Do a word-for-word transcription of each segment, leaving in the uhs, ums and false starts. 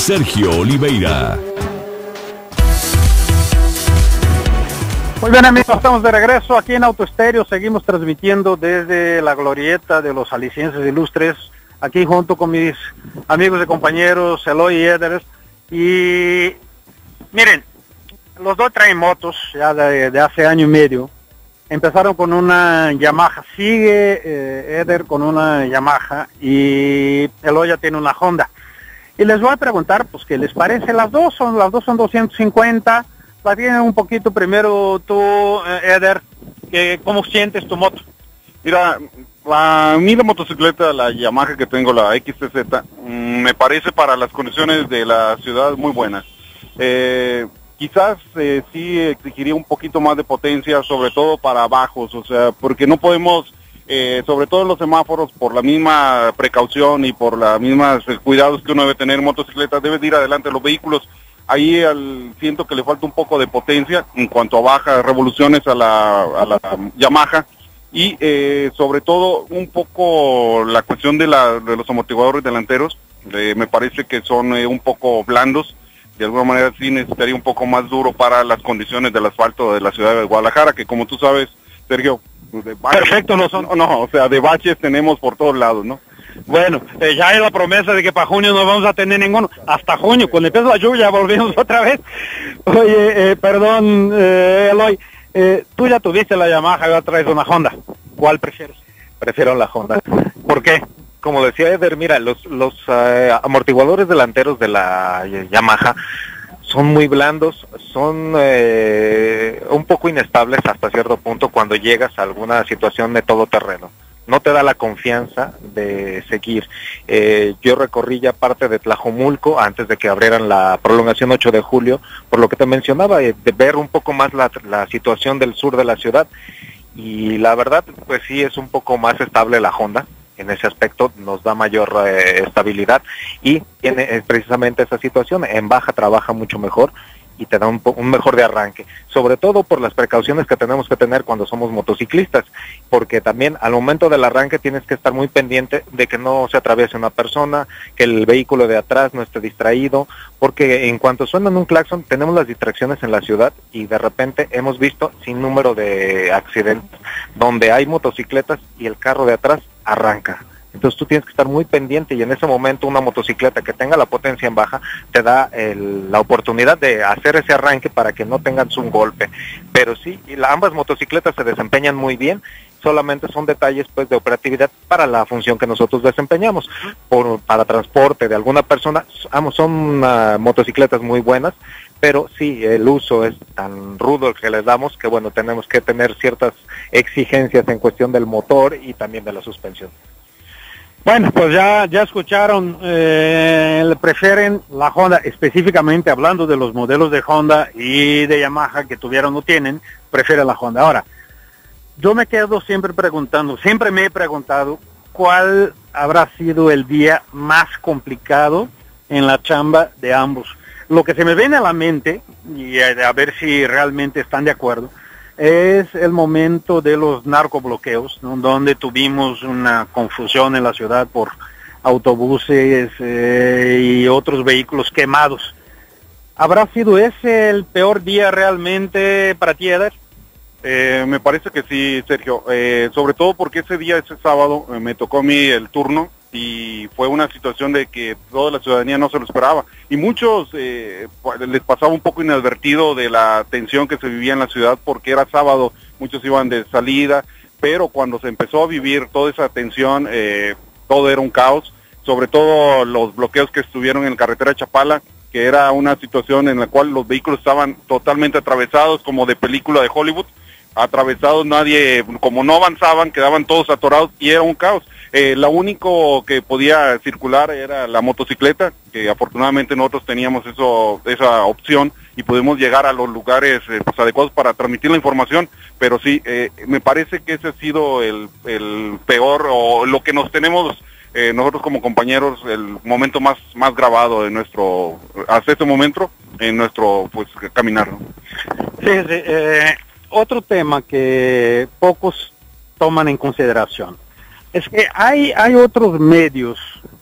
Sergio Oliveira. Muy bien, amigos, estamos de regreso aquí en Autoestéreo. Seguimos transmitiendo desde la glorieta de los Jaliscienses Ilustres, aquí junto con mis amigos y compañeros Eloy y Eder. Y miren, los dos traen motos ya de, de hace año y medio. Empezaron con una Yamaha, sigue eh, Eder con una Yamaha y Eloy ya tiene una Honda. Y les voy a preguntar, pues, ¿qué les parece? Las dos son, las dos son doscientos cincuenta. La tienen un poquito primero tú, Eder, que, ¿cómo sientes tu moto? Mira, la, a mí la motocicleta, la Yamaha que tengo, la X T Z, mmm, me parece para las condiciones de la ciudad muy buena. Eh, quizás eh, sí exigiría un poquito más de potencia, sobre todo para bajos, o sea, porque no podemos, eh, sobre todo en los semáforos, por la misma precaución y por los mismos cuidados que uno debe tener en motocicleta, debe de ir adelante los vehículos. Ahí al, siento que le falta un poco de potencia en cuanto a bajas revoluciones a la, a la Yamaha y eh, sobre todo un poco la cuestión de, la, de los amortiguadores delanteros, eh, me parece que son eh, un poco blandos, de alguna manera sí necesitaría un poco más duro para las condiciones del asfalto de la ciudad de Guadalajara, que como tú sabes, Sergio, de baches, perfecto no son, no, no, o sea, de baches tenemos por todos lados, ¿no? Bueno, eh, ya hay la promesa de que para junio no vamos a tener ninguno. Hasta junio, cuando empieza la lluvia, volvemos otra vez. Oye, eh, perdón, eh, Eloy, eh, tú ya tuviste la Yamaha, ya traes una Honda. ¿Cuál prefieres? Prefiero la Honda. ¿Por qué? Como decía Eder, mira, los, los uh, amortiguadores delanteros de la Yamaha son muy blandos, son eh, un poco inestables hasta cierto punto cuando llegas a alguna situación de todoterreno. No te da la confianza de seguir. Eh, yo recorrí ya parte de Tlajomulco antes de que abrieran la prolongación ocho de julio, por lo que te mencionaba, eh, de ver un poco más la, la situación del sur de la ciudad, y la verdad, pues sí es un poco más estable la Honda. En ese aspecto nos da mayor eh, estabilidad y tiene eh, precisamente esa situación. En baja trabaja mucho mejor y te da un, un mejor de arranque, sobre todo por las precauciones que tenemos que tener cuando somos motociclistas, porque también al momento del arranque tienes que estar muy pendiente de que no se atraviese una persona, que el vehículo de atrás no esté distraído, porque en cuanto suenan un claxon tenemos las distracciones en la ciudad y de repente hemos visto sin número de accidentes donde hay motocicletas y el carro de atrás arranca. Entonces tú tienes que estar muy pendiente y en ese momento una motocicleta que tenga la potencia en baja te da el, la oportunidad de hacer ese arranque para que no tengas un golpe. Pero sí, y la, ambas motocicletas se desempeñan muy bien, solamente son detalles pues de operatividad para la función que nosotros desempeñamos. Por, para transporte de alguna persona, son uh, motocicletas muy buenas, pero sí, el uso es tan rudo el que les damos que bueno, tenemos que tener ciertas exigencias en cuestión del motor y también de la suspensión. Bueno, pues ya, ya escucharon, eh, prefieren la Honda, específicamente hablando de los modelos de Honda y de Yamaha que tuvieron o tienen, prefieren la Honda. Ahora, yo me quedo siempre preguntando, siempre me he preguntado cuál habrá sido el día más complicado en la chamba de ambos. Lo que se me viene a la mente, y a, a ver si realmente están de acuerdo, es el momento de los narcobloqueos, ¿no? Donde tuvimos una confusión en la ciudad por autobuses eh, y otros vehículos quemados. ¿Habrá sido ese el peor día realmente para ti, Eder? Eh, me parece que sí, Sergio, eh, sobre todo porque ese día, ese sábado, eh, me tocó a mí el turno y fue una situación de que toda la ciudadanía no se lo esperaba y muchos eh, les pasaba un poco inadvertido de la tensión que se vivía en la ciudad porque era sábado, muchos iban de salida, pero cuando se empezó a vivir toda esa tensión, eh, todo era un caos, sobre todo los bloqueos que estuvieron en la carretera de Chapala, que era una situación en la cual los vehículos estaban totalmente atravesados como de película de Hollywood, atravesados, nadie, como no avanzaban, quedaban todos atorados y era un caos. Eh, lo único que podía circular era la motocicleta, que afortunadamente nosotros teníamos eso, esa opción y pudimos llegar a los lugares eh, pues, adecuados para transmitir la información, pero sí, eh, me parece que ese ha sido el, el peor, o lo que nos tenemos eh, nosotros como compañeros, el momento más, más grabado de nuestro, hasta este momento, en nuestro pues caminar, ¿no? Sí, sí, eh, otro tema que pocos toman en consideración es que hay, hay otros medios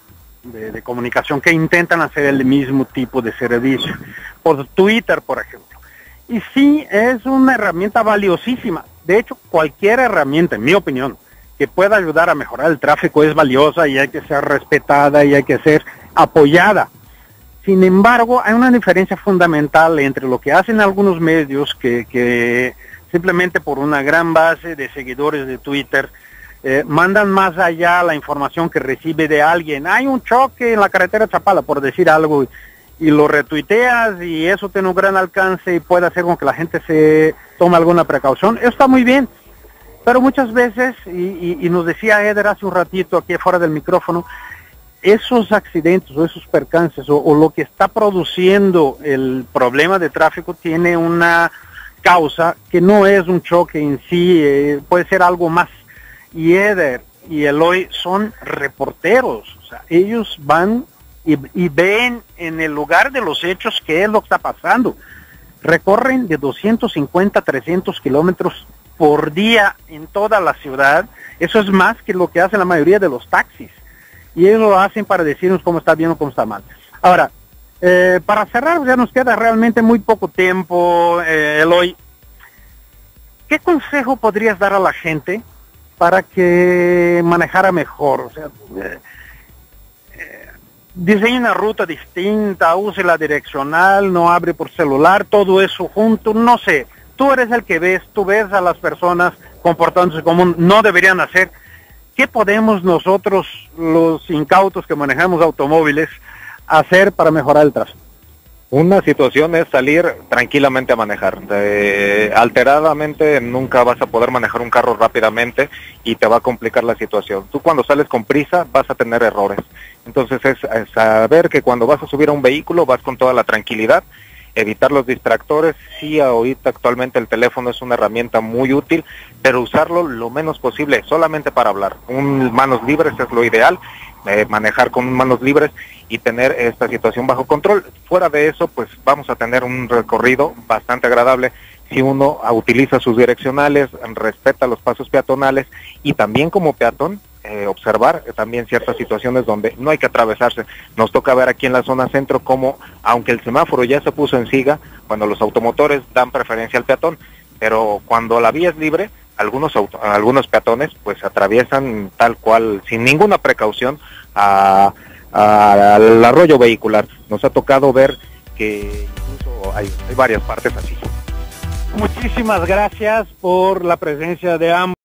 de, de comunicación que intentan hacer el mismo tipo de servicio, por Twitter, por ejemplo. Y sí, es una herramienta valiosísima. De hecho, cualquier herramienta, en mi opinión, que pueda ayudar a mejorar el tráfico es valiosa y hay que ser respetada y hay que ser apoyada. Sin embargo, hay una diferencia fundamental entre lo que hacen algunos medios que, que simplemente por una gran base de seguidores de Twitter eh, mandan más allá la información que recibe de alguien. Hay un choque en la carretera Chapala, por decir algo, y, y lo retuiteas y eso tiene un gran alcance y puede hacer con que la gente se tome alguna precaución. Eso está muy bien, pero muchas veces, y, y, y nos decía Eder hace un ratito aquí fuera del micrófono, esos accidentes o esos percances o, o lo que está produciendo el problema de tráfico tiene una causa que no es un choque en sí, eh, puede ser algo más. Y Eder y Eloy son reporteros, o sea, ellos van y, y ven en el lugar de los hechos qué es lo que está pasando. Recorren de doscientos cincuenta a trescientos kilómetros por día en toda la ciudad. Eso es más que lo que hacen la mayoría de los taxis. Y ellos lo hacen para decirnos cómo está bien o cómo está mal. Ahora, eh, para cerrar, ya nos queda realmente muy poco tiempo, eh, Eloy. ¿Qué consejo podrías dar a la gente para que manejara mejor? O sea, eh, eh, diseñe una ruta distinta, use la direccional, no abre por celular, todo eso junto, no sé. Tú eres el que ves, tú ves a las personas comportándose como no deberían hacer. ¿Qué podemos nosotros, los incautos que manejamos automóviles, hacer para mejorar el tráfico? Una situación es salir tranquilamente a manejar. Eh, alteradamente nunca vas a poder manejar un carro rápidamente y te va a complicar la situación. Tú cuando sales con prisa vas a tener errores. Entonces es, es saber que cuando vas a subir a un vehículo vas con toda la tranquilidad, evitar los distractores. Sí, ahorita actualmente el teléfono es una herramienta muy útil, pero usarlo lo menos posible, solamente para hablar. Un manos libres es lo ideal, eh, manejar con manos libres y tener esta situación bajo control. Fuera de eso, pues vamos a tener un recorrido bastante agradable si uno utiliza sus direccionales, respeta los pasos peatonales y también como peatón, Eh, observar eh, también ciertas situaciones donde no hay que atravesarse. Nos toca ver aquí en la zona centro cómo, aunque el semáforo ya se puso en siga, cuando los automotores dan preferencia al peatón, pero cuando la vía es libre, algunos auto, algunos peatones pues atraviesan tal cual, sin ninguna precaución, a, a, al arroyo vehicular. Nos ha tocado ver que incluso hay, hay varias partes así. Muchísimas gracias por la presencia de ambos.